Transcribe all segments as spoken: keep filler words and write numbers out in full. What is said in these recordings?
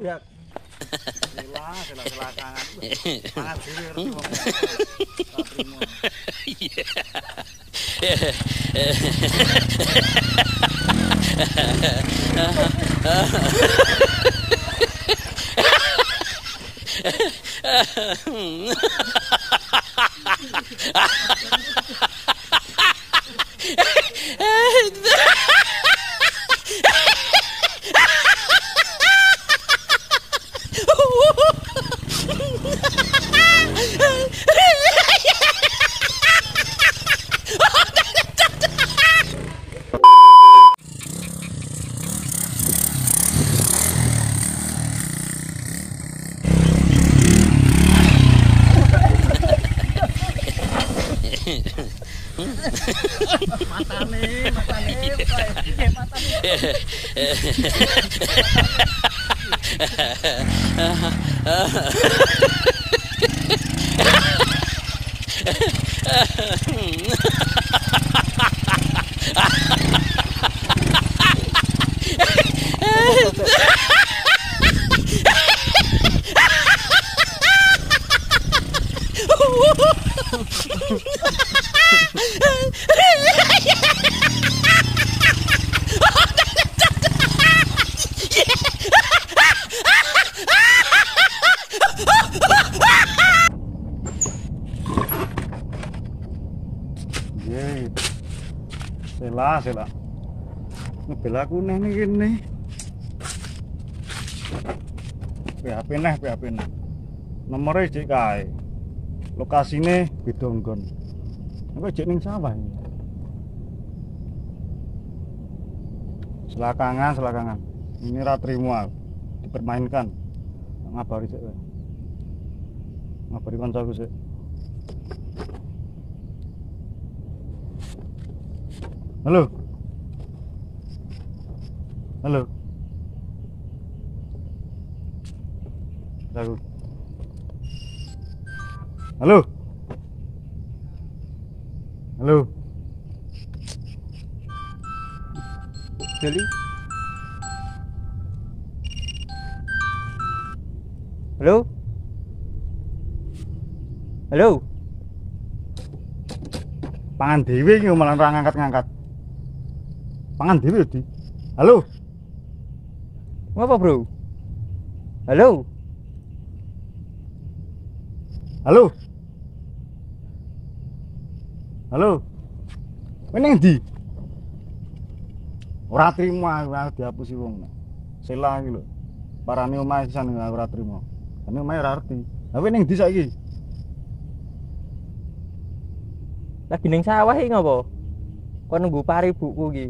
nabrak. Sila, sila selakangan. Tangan dhewe ngerti wong. Matane, matane, matane, Sela, sela. Ngebel aku neh nih gini. P H P neh, P H P neh. Nomornya cek kae. Lokasine Bidonggon. Engko cek ning sawah iki. Selakangan, selakangan. Ini ra trimo aku. Dipermainkan. Ngabari sik kowe. Ngabari kancaku sik. Halo. Halo. Halo. Halo. Halo. Jadi. Halo. Halo. Pangan dhewe iki malah ora ngangkat-ngangkat. Pangan dhewe di. Halo. Ngapa, Bro? Halo. Halo. Halo. Kowe ning ndi? Ora trimo aku dihapusi wong. Sela iki lho. Parane omahe sisan ora trimo. Ane omahe ora arti. Lah kowe ning ndi saiki? Lagi ning sawah iki ngopo? Kok nunggu pari buku iki?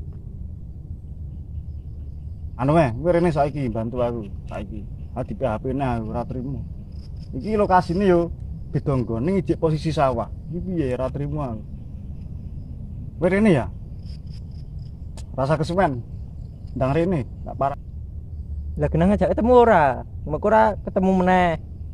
Anu meh, kowe rene saiki bantu aku saiki. Ha di P H P-ne aku ora trimo. Iki lokasine yo Bidonggon ning ijik posisi sawah. Iki piye ora trimo aku. Kowe rene ya? Rasa kesuwen. Ndang rene, tak parah. Lah genah ngajak ketemu ora? Mengko ora ketemu meneh.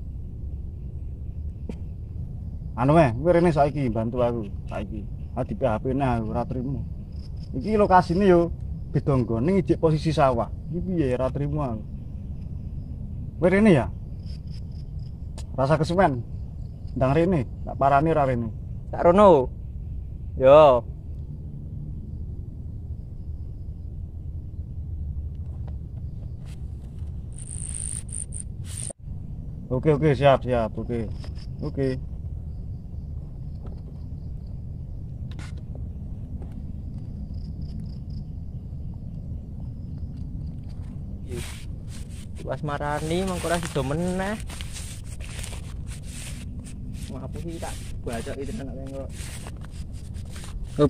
Anu meh, kowe rene saiki bantu aku saiki. Ha di P H P-ne aku ora trimo. Iki lokasine yo Bidonggon ning ijik posisi sawah. Iki piye ora trimo aku. Kowe rene ya? Rasa kesuwen. Ndang rene, tak parani ra rene. Tak rono. Yo. Oke oke siap siap oke. Oke. Pas marani mengko ora sido meneh. Apa sih tak baca itu anak kok. Hup.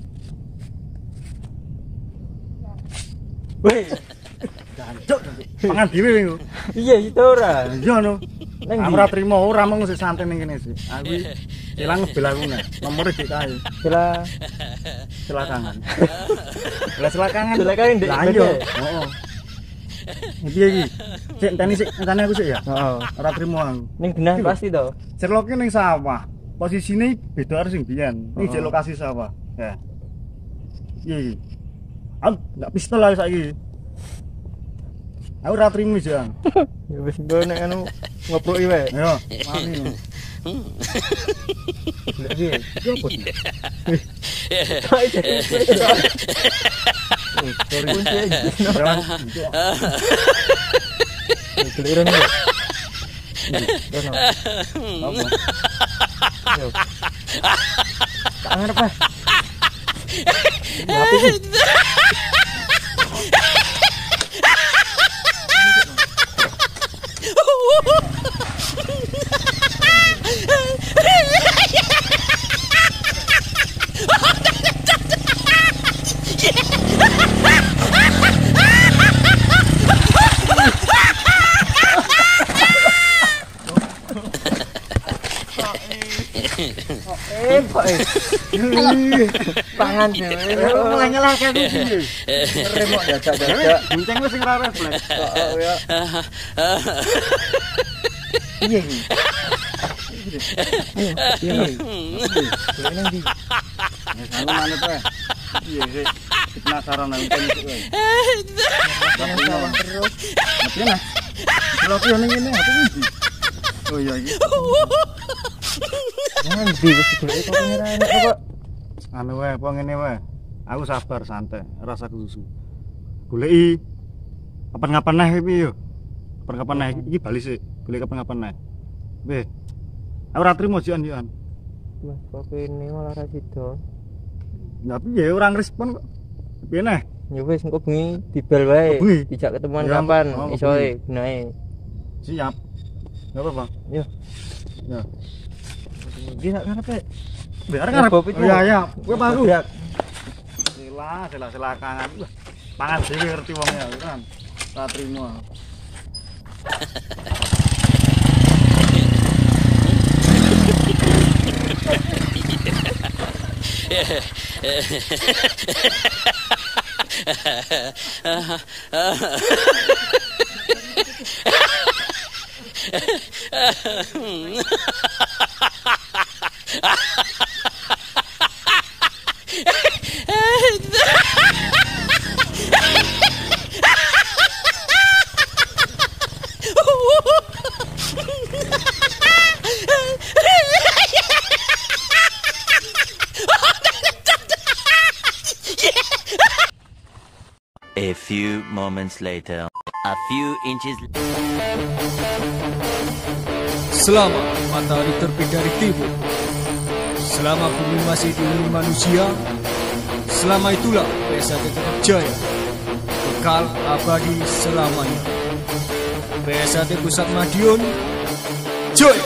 Weh. Jancuk pangan dhewe kowe. Iya itu ora. Iya no. Ning ora trimo ora mung sik santai ning kene sih. Aku ilang ngebel aku nek. Nomore dik kae. Sila Selakangan. Lah selakangan. Selakangan ndek. Lah iya. Heeh. Piye iki? Sik enteni sik enteni aku sik ya. Heeh. Ora trimo aku. Ning genah pasti to. Cerloke ning sawah. Posisine beda karo sing biyen. Ning jek lokasi sawah. Ya. Iya iki. Aku ndak pistol aku saiki. Aku ora trimo, Jang. Ya wis engko nek anu ngoproki wae. Ayo, mari. Lagi, yo apa sih? Hai jadi. Sorry kunci aja. Keliran ya. Dono. Apa? Yo. Tangan apa? Tapi eh, Pak. Pangan dhewe. Mulai nyelahkan iki. Remok dadak-dadak. Gunceng wis sing ra refleks. Heeh ya. Iya iki. Iya. Iya. Nang ndi? Ya sanu manut wae. Iya sih. Penasaran nang kene iki wae. Penasaran terus. Tapi nah. Kalau yo ning ngene ati iki. Oh iya iki. Nang ndi wis golek kok ora enak kok. Anu wae, apa ngene wae. Aku sabar santai, rasa susu. Goleki kapan-kapan neh iki yo. Kapan-kapan neh iki bali sik. Golek kapan-kapan neh. Weh. Aku ora trimo jian jian. Mas kok kene malah ra sida. Ya piye ora ngrespon kok. Piye neh? Ya wis engko bengi dibel wae. Bengi? Dijak ketemuan Ya, kapan oh, isoe gunae. Siap. Enggak apa-apa. Yo. Ya. Iki sak karepe. Biar ngarep. ngarep. Iya, iya. Kowe baru. Gerak. Sila, sila silakan. Wah, pangan dhewe ngerti wong ya, kan. Ora trimo. A few moments later, a few inches. Selama matahari terbit dari timur, selama bumi masih dihuni manusia, selama itulah P S A T tetap jaya, kekal abadi selamanya. P S A T Pusat Madiun, jaya!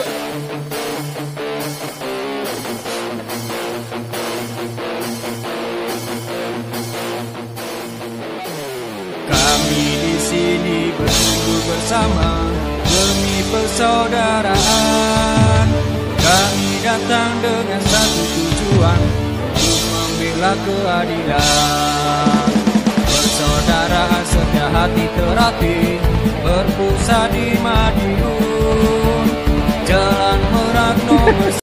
Kami di sini bersungguh bersama demi persaudaraan. Kami datang dengan satu tujuan untuk membela keadilan. Persaudaraan setia hati terhati berpusat di Madiun.